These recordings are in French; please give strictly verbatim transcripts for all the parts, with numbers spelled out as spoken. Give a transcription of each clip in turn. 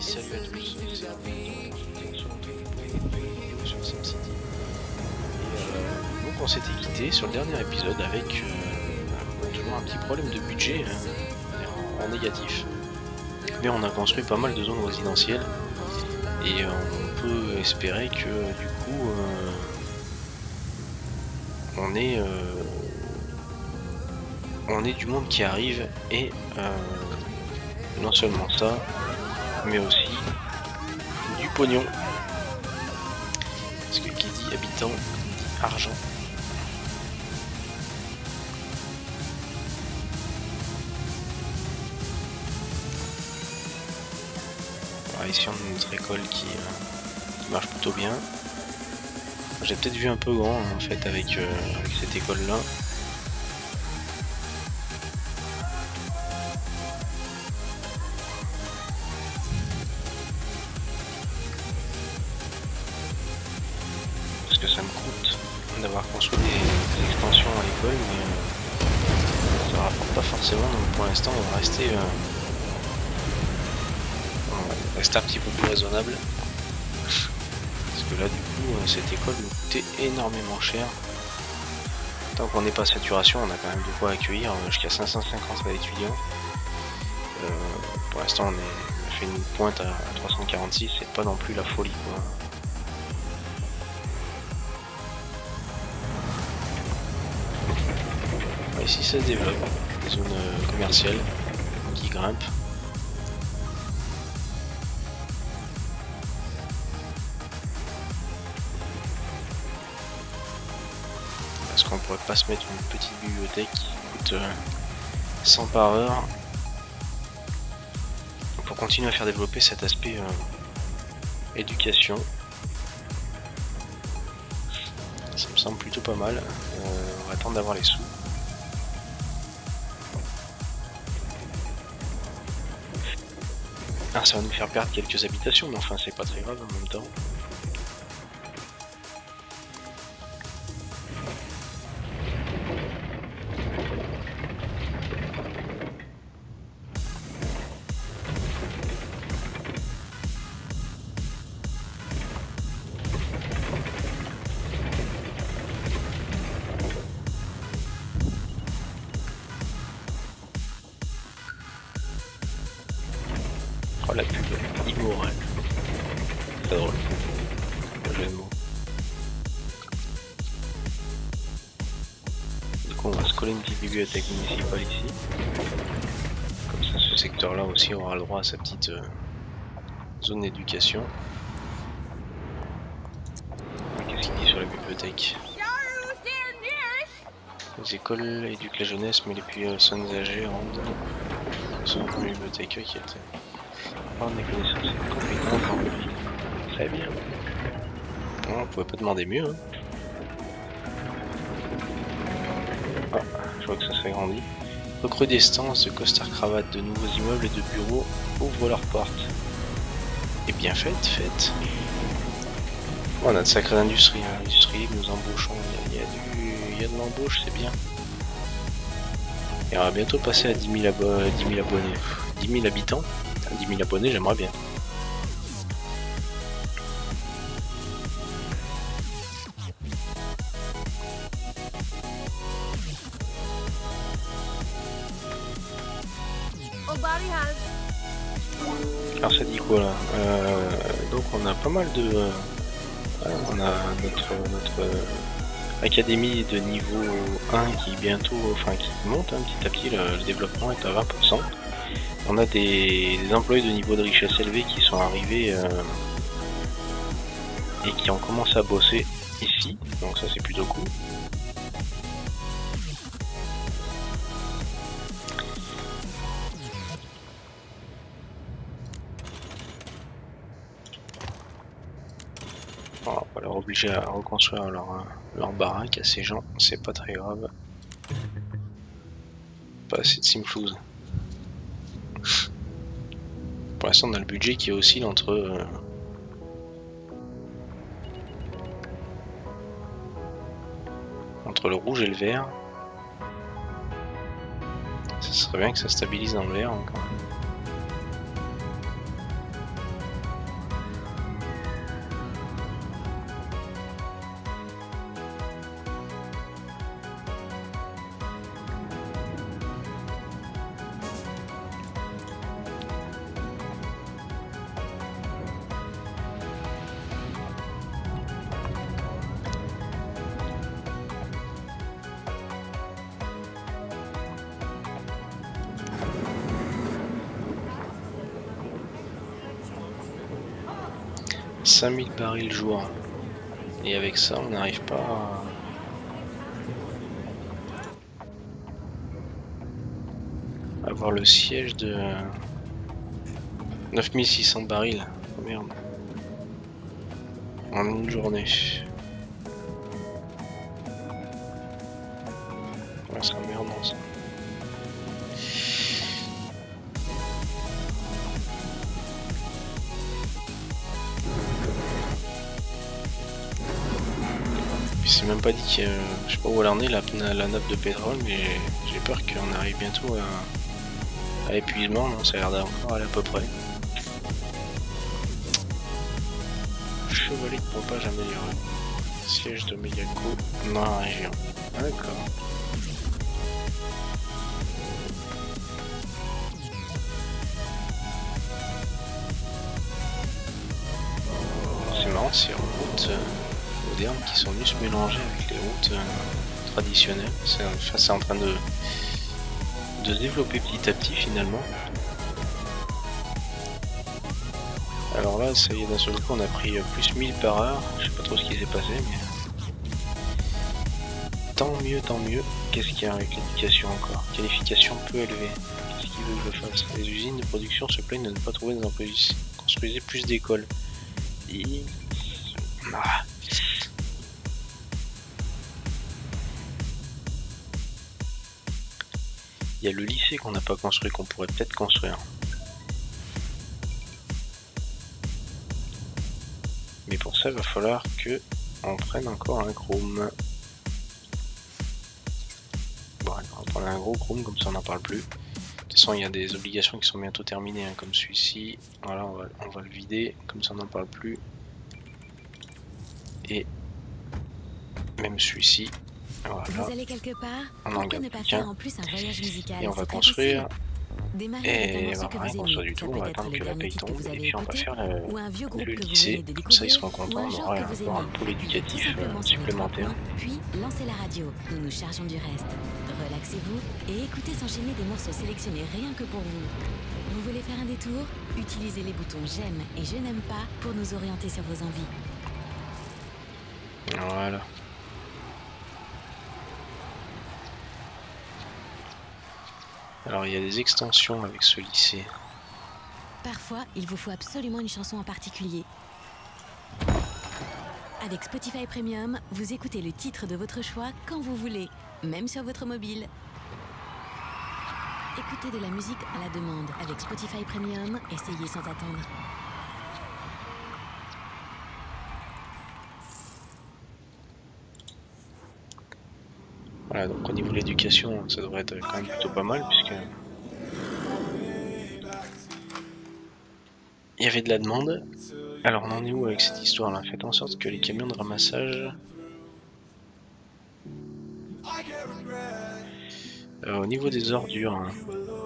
Salut à tous, c'est Arnaud sur une nouvelle vidéo sur SimCity. Et euh, donc on s'était quitté sur le dernier épisode avec euh, toujours un petit problème de budget hein, en, en négatif. Mais on a construit pas mal de zones résidentielles et euh, on peut espérer que du coup euh, on est euh, on est du monde qui arrive et euh, non seulement ça, mais aussi du pognon. Parce que qui dit habitant dit argent. Voilà, ici on a notre école qui, euh, qui marche plutôt bien. J'ai peut-être vu un peu grand en fait avec, euh, avec cette école là. Ça me coûte d'avoir construit des, des extensions à l'école, mais euh, ça rapporte pas forcément, donc pour l'instant on va rester euh, on va rester un petit peu plus raisonnable parce que là du coup euh, cette école nous coûtait énormément cher. Tant qu'on n'est pas saturation, on a quand même de quoi accueillir euh, jusqu'à cinq cent cinquante étudiants. Euh, pour l'instant on, on a fait une pointe à, à trois cent quarante-six, c'est pas non plus la folie quoi. Ici ça se développe, des zones euh, commerciales qui grimpent. Est-ce qu'on pourrait pas se mettre une petite bibliothèque qui coûte euh, cent par heure pour continuer à faire développer cet aspect euh, éducation. Ça me semble plutôt pas mal. Euh, on va attendre d'avoir les sous. Ah, ça va nous faire perdre quelques habitations, mais enfin c'est pas très grave en même temps. Oh la pub, immorale. C'est drôle. Le jeu de mots. Du coup on va se coller une petite bibliothèque municipale ici. Comme ça ce secteur là aussi aura le droit à sa petite euh, zone d'éducation. Qu'est-ce qu'il dit sur la bibliothèque? Les écoles éduquent la jeunesse mais les personnes âgées rendent sont dans la bibliothèque qui était. On des connaissances et compétences en vie. Très bien. Non, on pouvait pas demander mieux. Hein. Ah, je vois que ça s'agrandit. Recrudescence de costards cravates, de nouveaux immeubles et de bureaux ouvrent leurs portes. Et bien faites, faites. Oh, on a de sacrées industries, hein. Industrie, nous embauchons. Il y a, il y a du, il y a de l'embauche, c'est bien. Et on va bientôt passer à dix mille, abo dix mille abonnés, dix mille habitants. dix mille abonnés, j'aimerais bien. Alors ça dit quoi là euh, donc on a pas mal de... Euh, on a notre, notre euh, académie de niveau un qui bientôt... Enfin qui monte hein, petit à petit, le, le développement est à vingt pour cent. On a des, des employés de niveau de richesse élevé qui sont arrivés euh, et qui ont commencé à bosser ici, donc ça c'est plutôt cool. Bon, on va leur obliger à reconstruire leur, leur baraque à ces gens, c'est pas très grave. Pas assez de simflouz. Pour l'instant on a le budget qui oscille entre euh, entre le rouge et le vert. Ça serait bien que ça stabilise dans le vert encore. cinq mille barils jour. Et avec ça, on n'arrive pas à avoir le siège de neuf mille six cents barils. Oh merde. En une journée. Ouais, c'est emmerdant ça. C'est même pas dit que je sais pas où elle en est la, la nappe de pétrole, mais j'ai peur qu'on arrive bientôt à, à épuisement. Non, ça a l'air d'encore aller à peu près. Chevalier de pompage amélioré. Siège de Miyako dans la région. D'accord. C'est marrant ces routes euh, modernes qui sont venues se mélanger avec les routes euh, traditionnelles. C'est enfin, en train de, de se développer petit à petit finalement. Alors là, ça y est, d'un seul coup, on a pris plus mille par heure. Je sais pas trop ce qui s'est passé, mais tant mieux, tant mieux. Qu'est-ce qu'il y a avec l'éducation encore? Qualification peu élevée. Qu'est-ce qu'il veut que je fasse? Les usines de production se plaignent de ne pas trouver des employés. Construisez plus d'écoles. Et... Ah. Il y a le lycée qu'on n'a pas construit, qu'on pourrait peut-être construire. Mais pour ça, il va falloir que on prenne encore un chrome. Bon, on va prendre un gros chrome, comme ça on n'en parle plus. De toute façon, il y a des obligations qui sont bientôt terminées, hein, comme celui-ci. Voilà, on va, on va le vider, comme ça on n'en parle plus. Et même celui-ci. Voilà. Vous allez quelque part, on en garde qu'un. En plus un voyage musical, et on va construire. Et on va rien construire du tout, on va attendre que la paye tombe et puis on va faire le, le lycée, comme ça ils seront contents, on aura un, un pôle éducatif euh, supplémentaire. Puis lancez la radio, nous nous chargeons du reste. Relaxez-vous et écoutez s'enchaîner des morceaux sélectionnés rien que pour vous. Vous voulez faire un détour? Utilisez les boutons j'aime et je n'aime pas pour nous orienter sur vos envies. Voilà. Alors il y a des extensions avec ce lycée. Parfois, il vous faut absolument une chanson en particulier. Avec Spotify Premium, vous écoutez le titre de votre choix quand vous voulez, même sur votre mobile. Écoutez de la musique à la demande avec Spotify Premium, essayez sans attendre. Voilà, donc au niveau de l'éducation, ça devrait être quand même plutôt pas mal, puisque il y avait de la demande. Alors on en est où avec cette histoire-là? Faites en sorte que les camions de ramassage euh, au niveau des ordures, hein.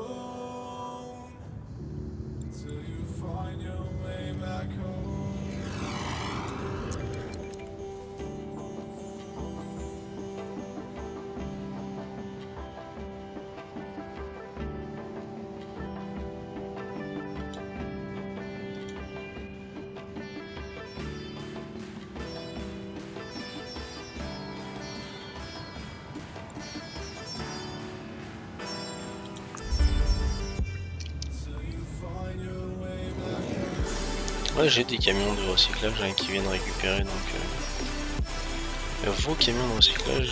Ouais, j'ai des camions de recyclage hein, qui viennent récupérer, donc euh, vos camions de recyclage.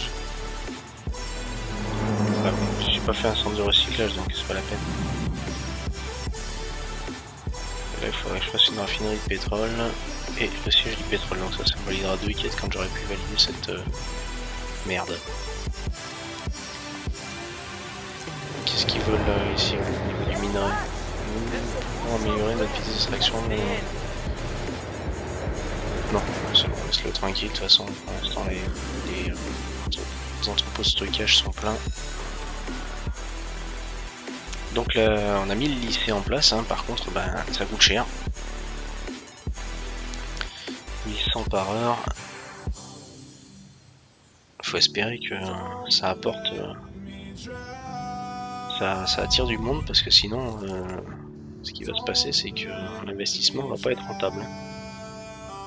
Enfin, bon, j'ai pas fait un centre de recyclage, donc c'est pas la peine. Là, il faudrait que je fasse une raffinerie de pétrole et le siège du pétrole, donc ça, ça me validera deux week-ends quand j'aurai pu valider cette euh, merde. Qu'est-ce qu'ils veulent euh, ici au niveau du minerai? Pour améliorer notre vitesse d'extraction, mais non, laisse-le tranquille, de toute façon, pour l'instant les, les, les entrepôts de stockage sont pleins. Donc là, on a mis le lycée en place, hein. Par contre, ben, ça coûte cher. mille cent par heure. Faut espérer que euh, ça apporte... Euh, ça, ça attire du monde, parce que sinon, euh, ce qui va se passer, c'est que l'investissement va pas être rentable.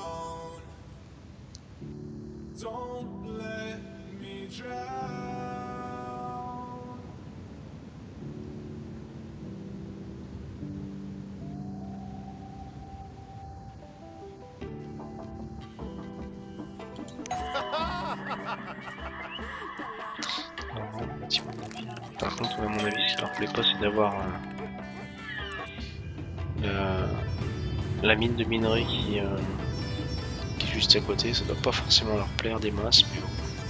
contre, à mon avis, ce qui leur plaît pas, c'est d'avoir euh, la, la mine de minerai qui, euh, qui est juste à côté. Ça doit pas forcément leur plaire des masses, mais bon.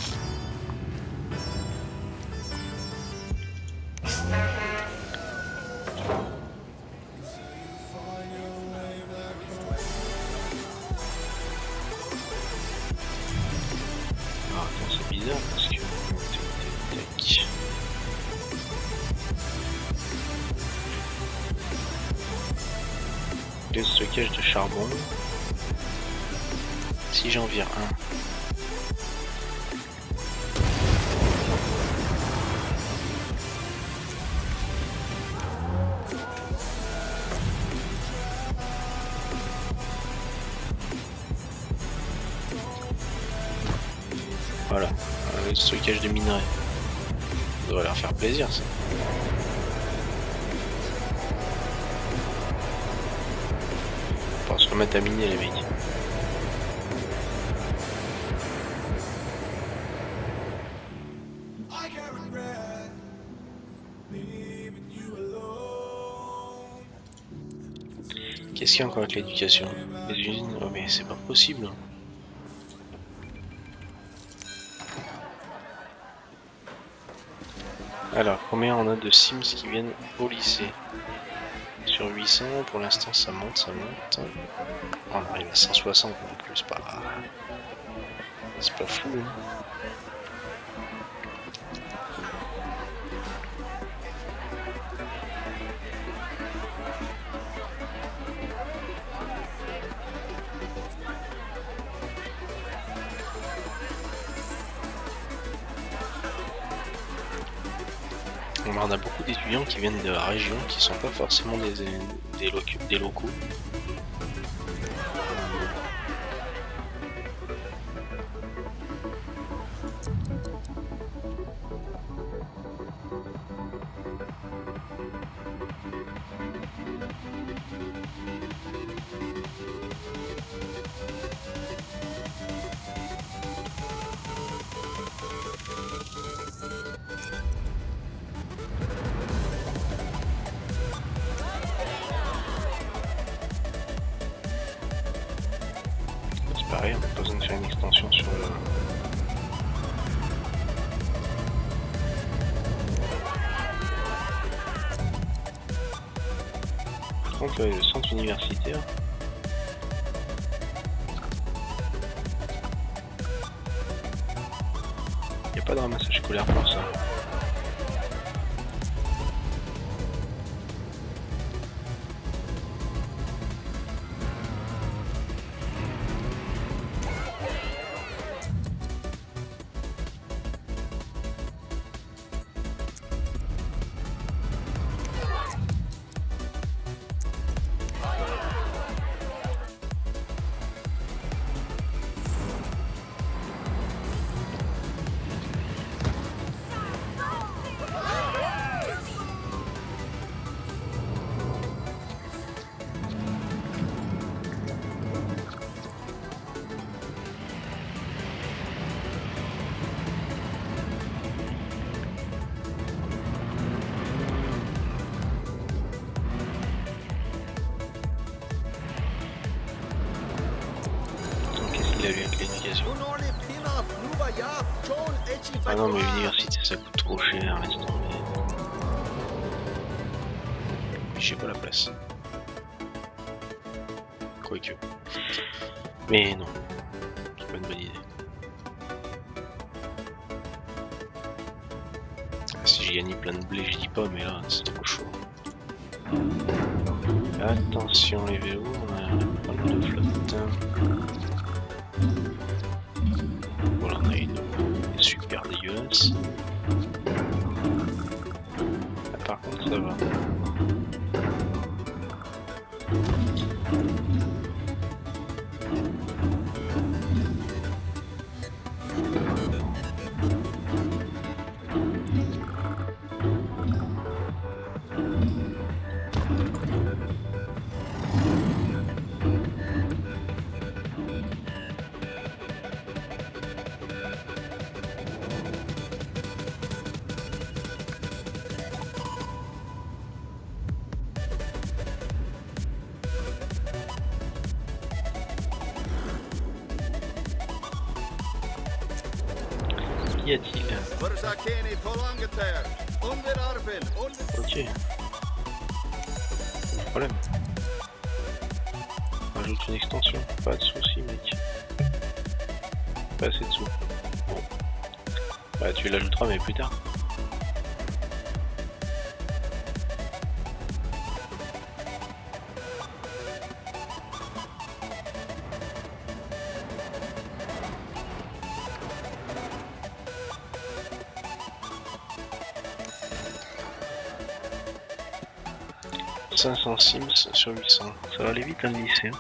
Ah, attends, c'est bizarre parce que... Tac. Le stockage de charbon. Si j'en vire un. Voilà, le stockage de minerais. Ça devrait leur faire plaisir ça. On va se remettre à miner les mecs. Qu'est-ce qu'il y a encore avec l'éducation? Les usines? Oh mais c'est pas possible. Alors, combien on a de Sims qui viennent au lycée? Sur huit cents, pour l'instant ça monte, ça monte. On arrive à cent soixante en plus, c'est pas... C'est pas fou, hein. On a beaucoup d'étudiants qui viennent de la région, qui sont pas forcément des, des, locaux, des locaux. Pareil, on n'a pas besoin de faire une extension sur le... Par contre, le centre universitaire... Il n'y a pas de ramassage scolaire pour ça. Il a eu avec l'éducation. Ah non mais l'université ça coûte trop cher, laisse tomber. J'ai pas la place. Quoique. Mais non, c'est pas une bonne idée. Si j'ai gagné plein de blé, je dis pas, mais là c'est trop chaud. Attention les vélos, on a pas mal de flotte. Voilà, on a une super dégueulasse. Ah, par contre, ça va. qu'y a-t-il? Ok. Pas de problème. Rajoute une extension. Pas de soucis, mec. Pas assez de sous. Bon. Bah tu l'ajouteras mais plus tard. cinq cents Sims sur huit cents. Ça va aller vite un lycée.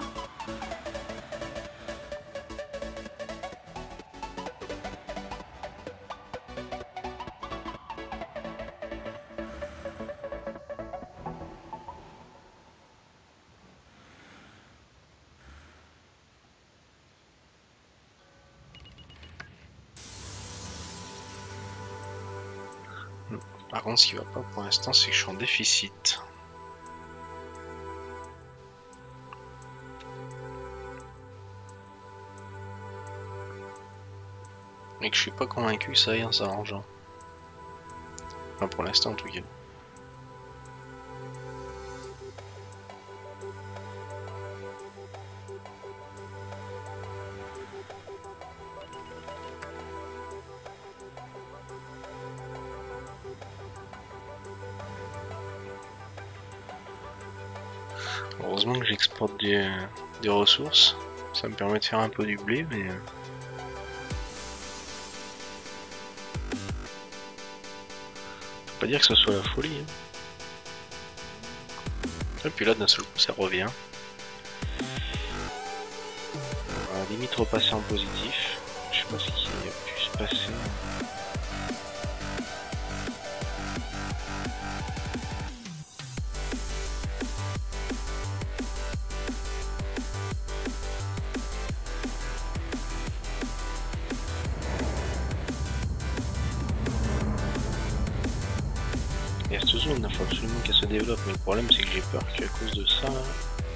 Par contre, ce qui va pas pour l'instant, c'est que je suis en déficit. Et que je suis pas convaincu que ça aille en s'arrangeant. Enfin, pour l'instant en tout cas. Heureusement que j'exporte des, des ressources, ça me permet de faire un peu du blé, mais... Faut pas dire que ce soit la folie. Hein. Et puis là d'un seul coup ça revient. On va limite repasser en positif. Je sais pas ce qui a pu se passer. Il y a cette zone, il faut absolument qu'elle se développe, mais le problème c'est que j'ai peur qu'à cause de ça, là,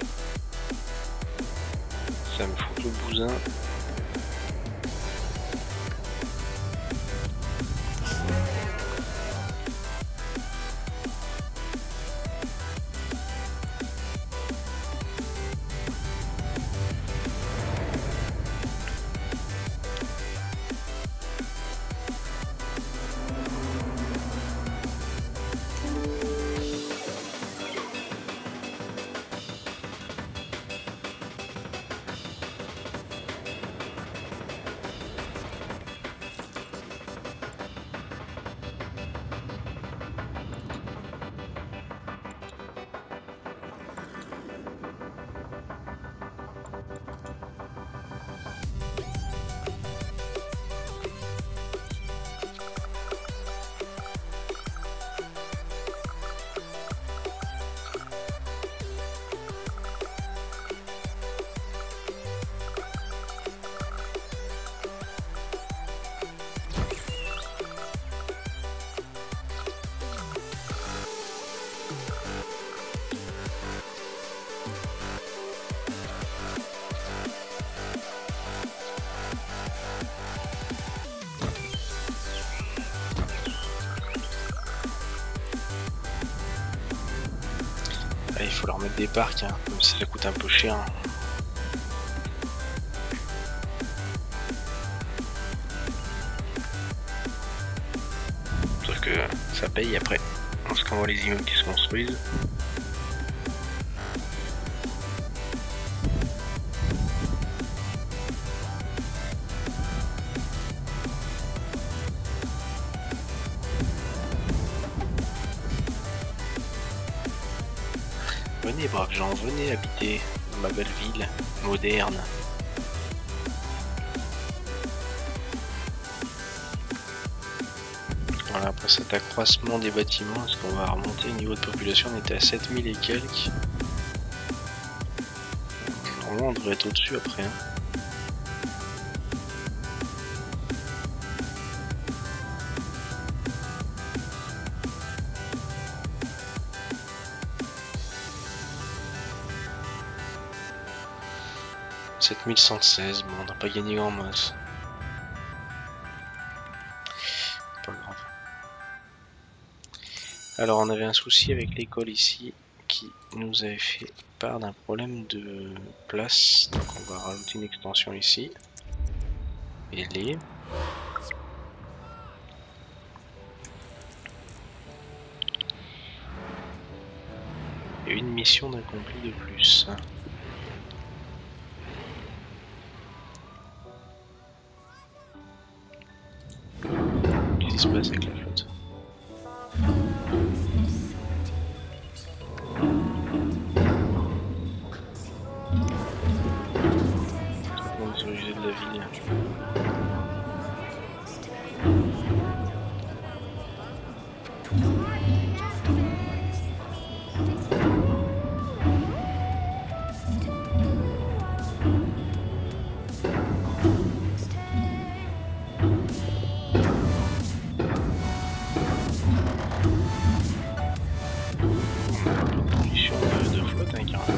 ça me fout le bousin. Ah, il faut leur mettre des parcs, hein, même si ça coûte un peu cher. Hein. Sauf que ça paye après, parce qu'on voit les immeubles qui se construisent. Venez braves gens, venez habiter dans ma belle ville moderne. Voilà, après cet accroissement des bâtiments, est-ce qu'on va remonter au niveau de population? On était à sept mille et quelques. Normalement on devrait être au-dessus après. Hein. sept mille cent seize, bon on n'a pas gagné grand masse. Alors on avait un souci avec l'école ici qui nous avait fait part d'un problème de place. Donc on va rajouter une extension ici. Et les... Et une mission d'accompli de plus. Qu'est-ce qui se passe avec la flotte? On est sur le jet de la ville. Pollution de, de flotte, hein, carrément.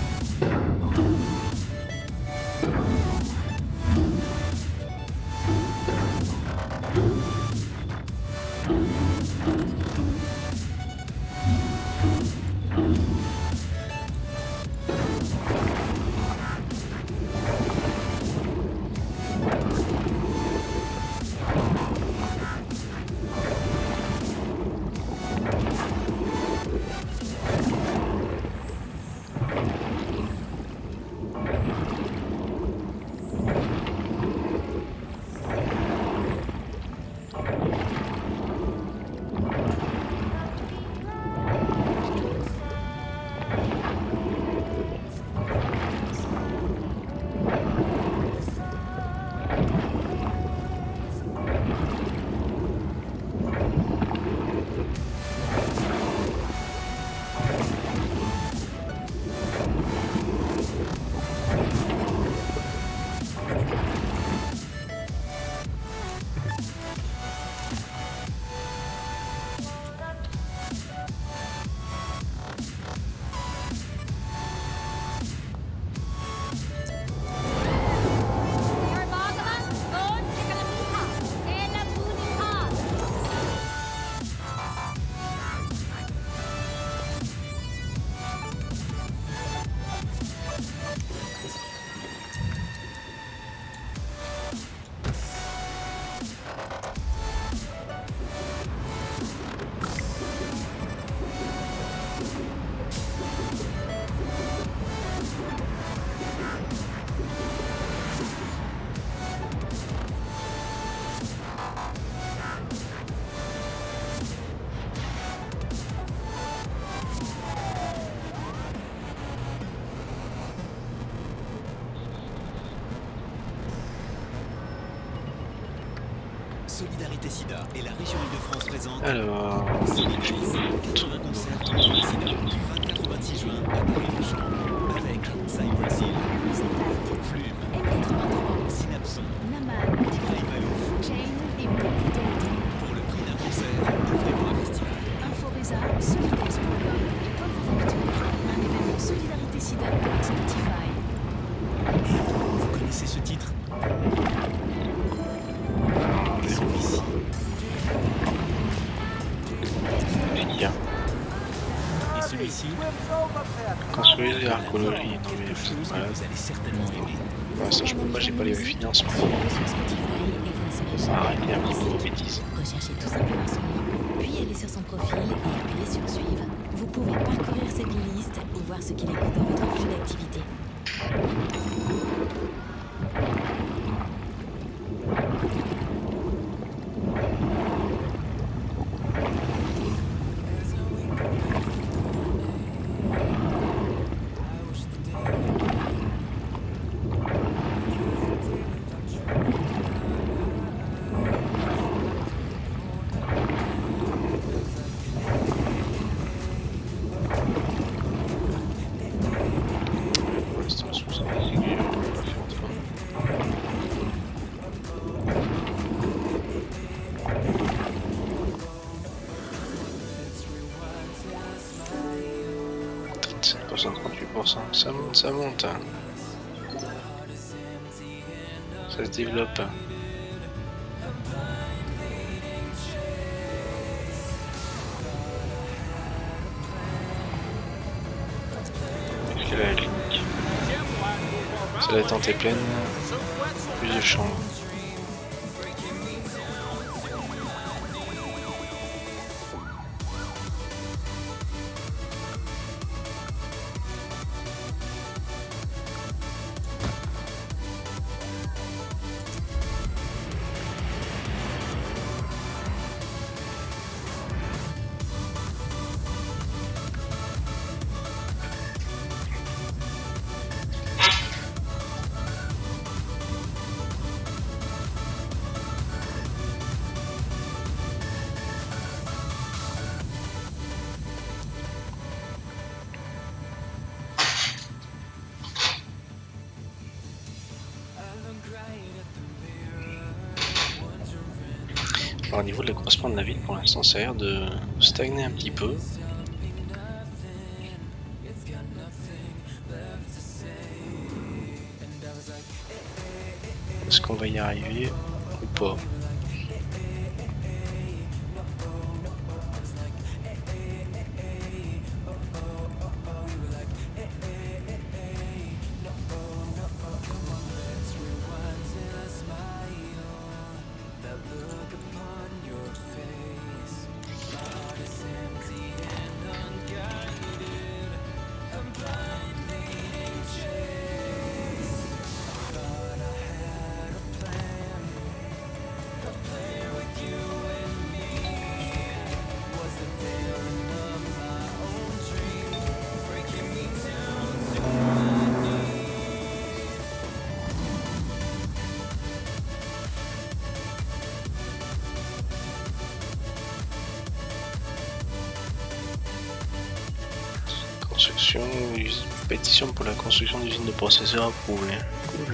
Solidarité Sida et la région Île-de-France présente. Alors, quatre-vingts concerts contre le sida du vingt-quatre au vingt-six juin à Paris-Longchamp avec Cypress Hill, Flume, Synapson, Ibrahim Malouf. Pour le prix d'un concert, offrez-vous un festival. Inforesa, solidaris point com et comme vous habituez, un événement Solidarité Sida Spotify. Vous connaissez ce titre? Celui-ci. Média. Et celui-ci. Construisez l'archéologie. Non mais Quelque chose voilà. que vous allez certainement aimer. Ouais, ça je peux pas, j'ai pas les finances. Suivez-le sur Spotify et vous ne serez jamais Arrêtez un peu vos dépaysé. bêtises. Recherchez tout simplement son nom, puis allez sur son profil et appuyez sur suivre. Vous pouvez parcourir ses playlists ou voir ce qu'il écoute dans votre flux d'activité. Pour l'instant, sous ça, c'est que on va faire autrement. trente-sept pour cent, trente-huit pour cent, ça monte, ça monte. Ça se développe. Si la tente est pleine, plus de chambres. Alors, au niveau de l'accroissement de la ville, pour l'instant, ça a l'air de stagner un petit peu. Est-ce qu'on va y arriver ou pas? Construction, pétition pour la construction d'usine de processeurs approuvée. Cool.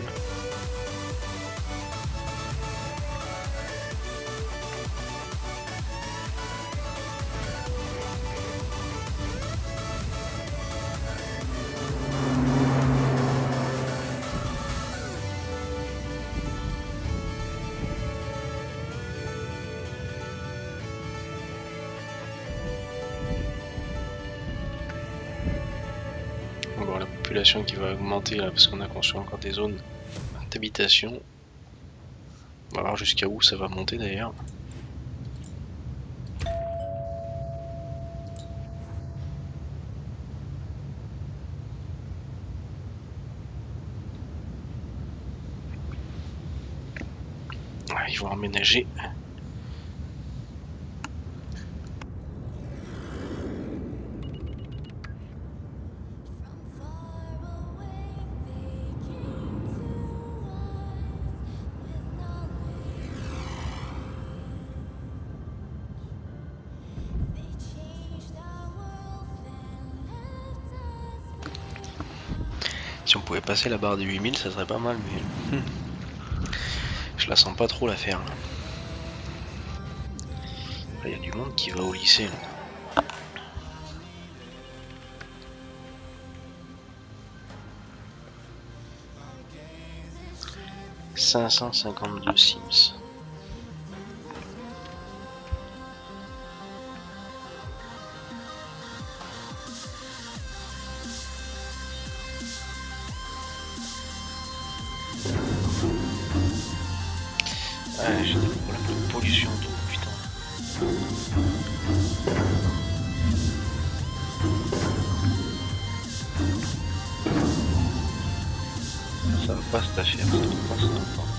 Bon, la population qui va augmenter là parce qu'on a construit encore des zones d'habitation. On va voir jusqu'à où ça va monter d'ailleurs. Ah, ils vont emménager. Si on pouvait passer la barre des huit mille, ça serait pas mal, mais je la sens pas trop l'affaire. Il y a du monde qui va au lycée. Là. cinq cent cinquante-deux Sims. Ouais, j'ai des problèmes de pollution d'eau, putain. Ça va pas cette affaire, ça va pas ça va pas.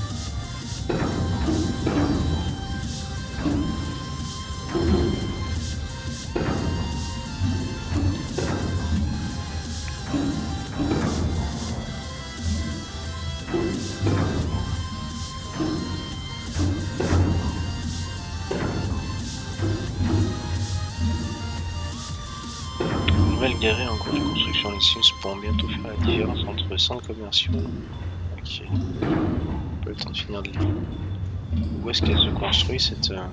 Nouvelle galerie en cours de construction. Les Sims pourront bientôt faire la différence entre centres commerciaux. Ok. Pas le temps de finir de lire. Où est-ce qu'elle se construit cette... Euh...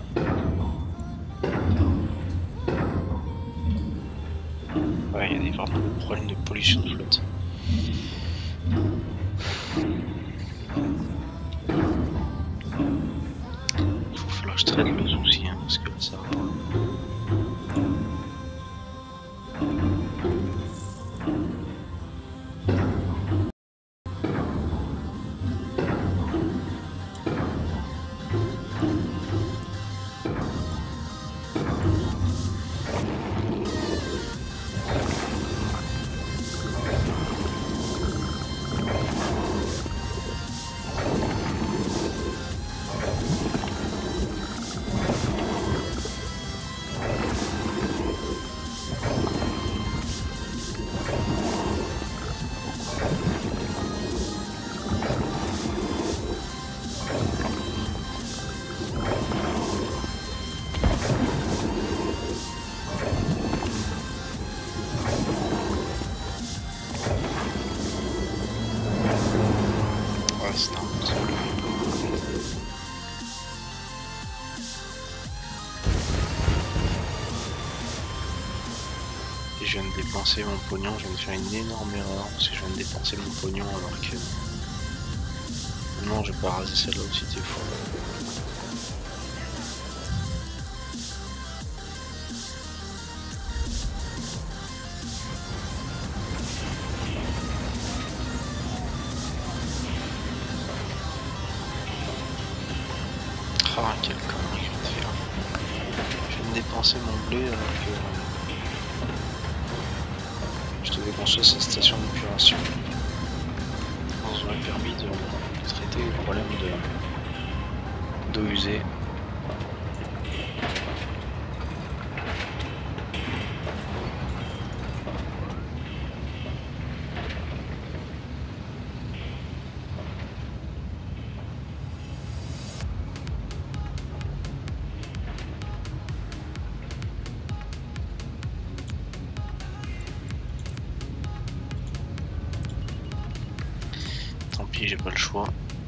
Ouais, il y a des vraiment des problèmes de pollution de flotte. Il va falloir que je traite le souci, hein, parce que là ça va. je viens de dépenser mon pognon, je viens de faire une énorme erreur parce que je viens de dépenser mon pognon alors que... Non, je vais pas raser celle-là aussi, t'es fou. Ah, quel connerie je viens de faire. Je viens de dépenser mon blé alors que... Je devais construire cette station d'épuration. Ça nous aurait permis de, de traiter le problème de d'eau usée. Tant pis, j'ai pas le choix.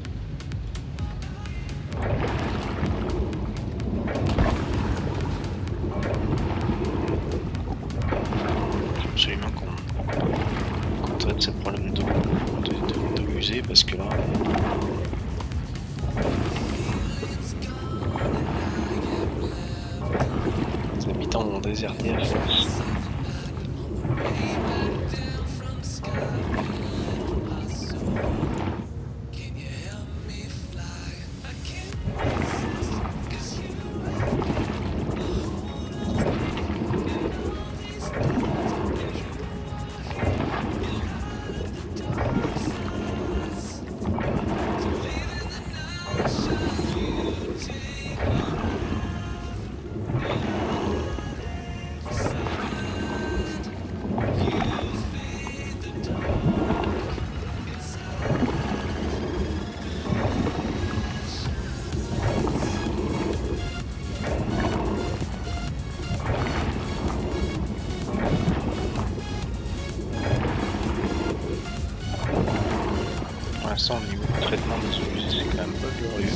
Absolument qu'on qu'on traite ces problèmes d'eau de, de, de usée parce que là... Les habitants vont déserter à force. Pour l'instant, au niveau du traitement des eaux usées, c'est quand même pas glorieux.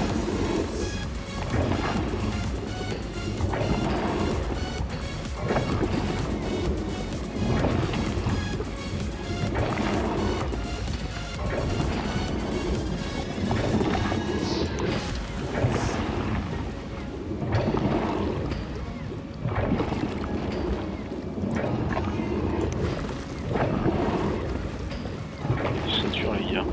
C'est dur les gars.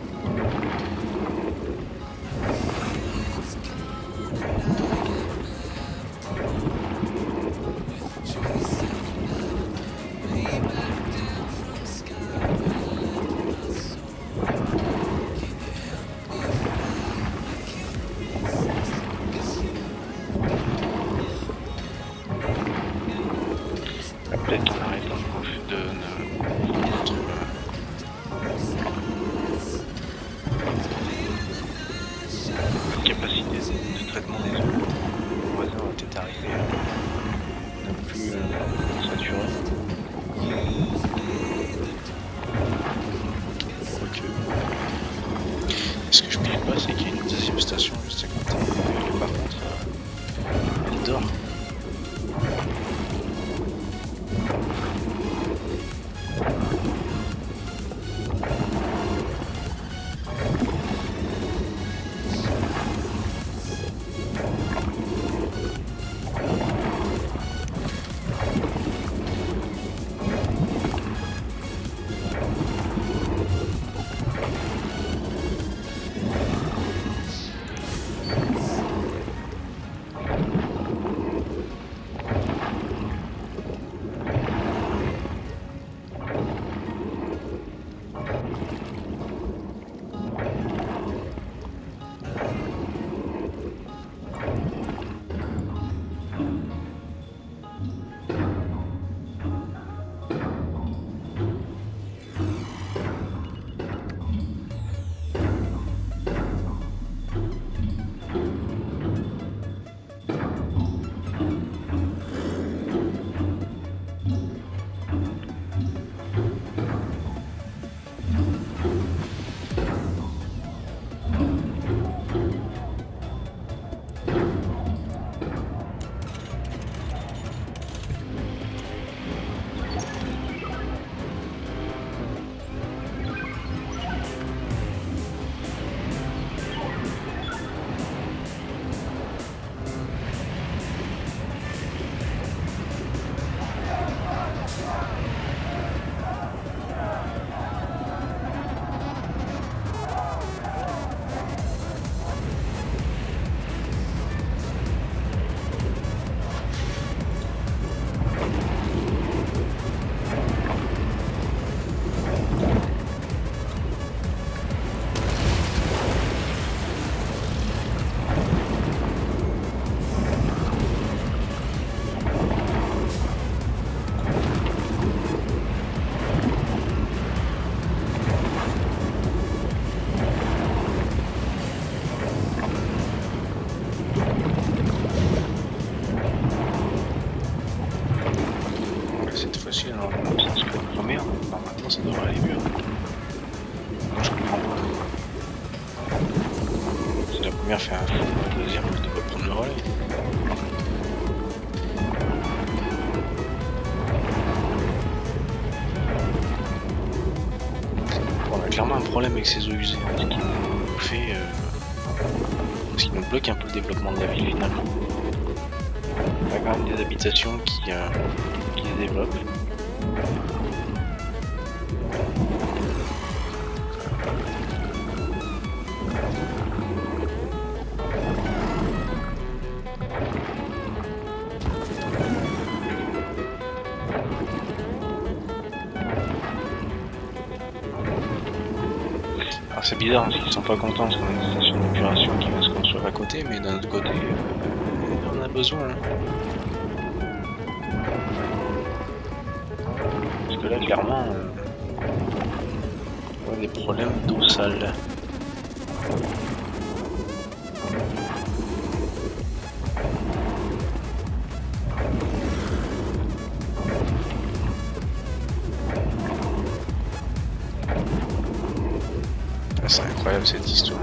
Peut-être qu'on arrête de, de, de notre bien faire un fou, un deuxième, de pas prendre le relais. Bon, on a clairement un problème avec ces eaux usées, hein, ce qui nous fait... Euh, ce qui nous bloque un peu le développement de la ville finalement. On a quand même des habitations qui, euh, qui se développent. C'est bizarre parce qu'ils sont pas contents parce qu'on a une station d'épuration qui va se construire à côté, mais d'un autre côté, euh, on a besoin. Hein. Parce que là, clairement, euh, on a des problèmes d'eau sale. C'est incroyable cette histoire.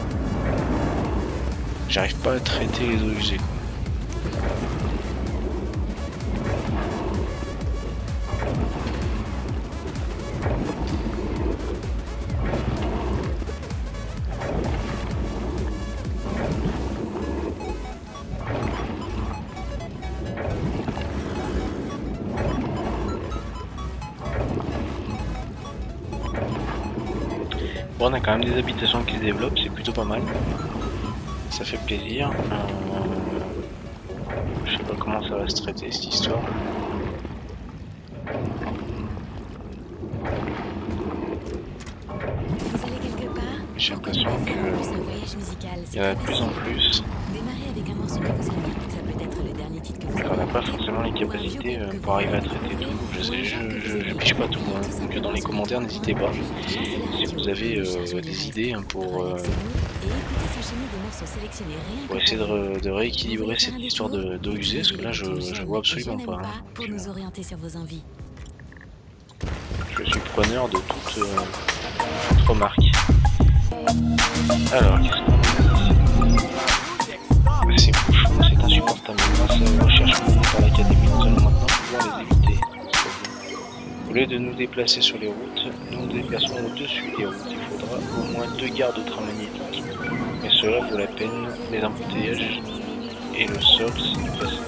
J'arrive pas à traiter les eaux usées. Bon, on a quand même des habitations qui se développent, c'est plutôt pas mal. Ça fait plaisir. Euh, je sais pas comment ça va se traiter cette histoire. J'ai l'impression que il y en a de plus en plus. On n'a pas forcément les capacités euh, pour arriver à traiter tout. Je sais, je, je, je piche pas tout. Hein. Donc dans les commentaires, n'hésitez pas. Si vous avez euh, des idées hein, pour, euh, pour essayer de, de rééquilibrer cette histoire d'eau usée, parce que là, je, je vois absolument pas. Hein. Donc, euh, je suis preneur de toute, euh, toute remarque. Alors, qu'est-ce qu'on a ici? Ces bouchons, c'est insupportable. Grâce aux recherches menées par l'Académie, nous allons maintenant pouvoir les éviter. Au lieu de nous déplacer sur les routes, nous nous déplaçons au-dessus des routes. Il faudra au moins deux gares de train magnétiques. Mais cela vaut la peine, les embouteillages et le sol, c'est du passé.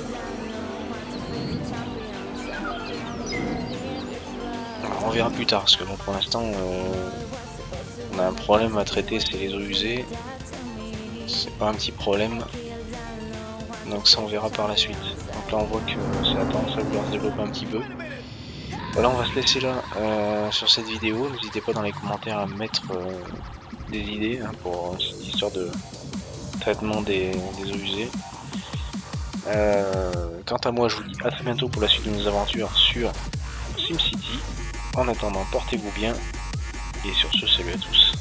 Alors, on verra plus tard, parce que bon, pour l'instant, euh, on a un problème à traiter, c'est les eaux usées. C'est pas un petit problème. Donc ça on verra par la suite. Donc là on voit que ça a tendance à vouloir se développer un petit peu. Voilà, on va se laisser là euh, sur cette vidéo. N'hésitez pas dans les commentaires à mettre euh, des idées hein, pour cette histoire de traitement des, des eaux usées. Euh, quant à moi je vous dis à très bientôt pour la suite de nos aventures sur SimCity. En attendant, portez-vous bien et sur ce, salut à tous.